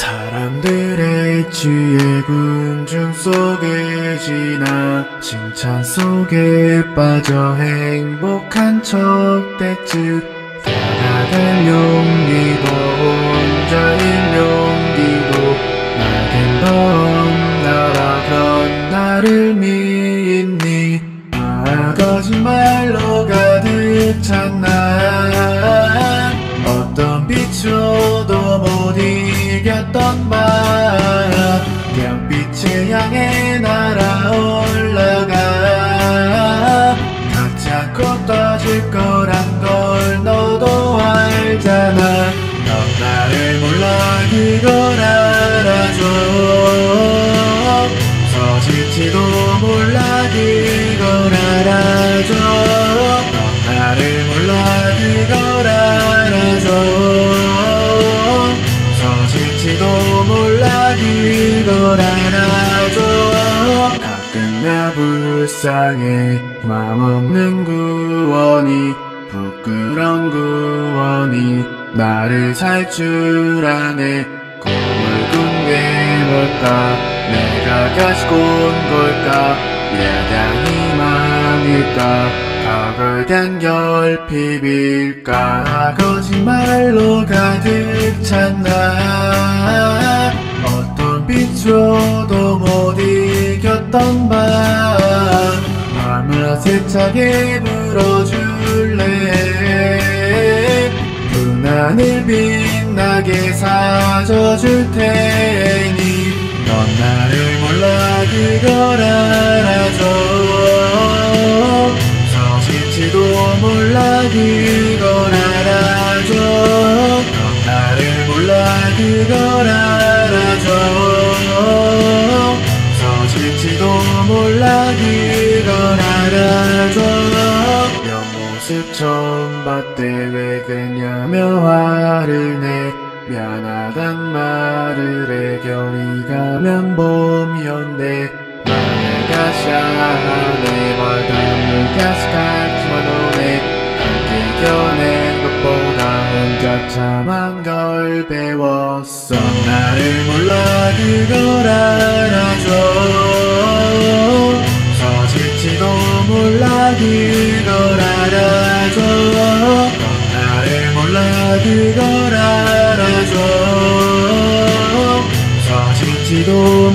사람들의 취해 군중 속에 지나 칭찬 속에 빠져 행복한 척대쯤 다가갈 용기도 혼자일 용기도 나겐 넌 나라 그런 나를 믿니 거짓말로 가득 찬 날 어떤 비춰도 못 이겼던 밤 별빛을 향해 날아올라가 닿지 않고 떠질 거란 걸 너도 알잖아 넌 나를 몰라 그걸 알아줘 서질지도 몰라 그걸 알아줘 넌 나를 몰라 그걸 알아줘 서질지도 몰라 그걸 알아줘 가끔 나 불쌍해 맘없는 구원이 부끄러운 구원이 나를 살 줄 아네 꿈을 꾼 게 뭘까 내가 가지고 온 걸까 야당 희망일까 과거에 결핍일까 거짓말로 가득 찬 날 어떤 빛으로도 못 이겼던 밤 마음을 세차게 불어줄래 푸른 하늘 빛나게 사줘줄 테니 넌 나를 몰라 그걸 알아줘 서질지도 몰라 그걸 알아줘 넌 나를 몰라 그걸 알아줘 서질지도 몰라 그걸 알아줘 옆모습 처음 봤대 왜 그랬냐며 화를 내 미안하단 말을 해 겨울이 가면 봄이었네 나의 가샤하네 바닷물 가스같이만 오네 함께 겨낸 것보다 혼자 참한 걸 배웠어 나를 몰라 그걸 알아줘 서질지도 몰라 그걸 알아줘 넌 나를 몰라 그걸 알아줘 서질지도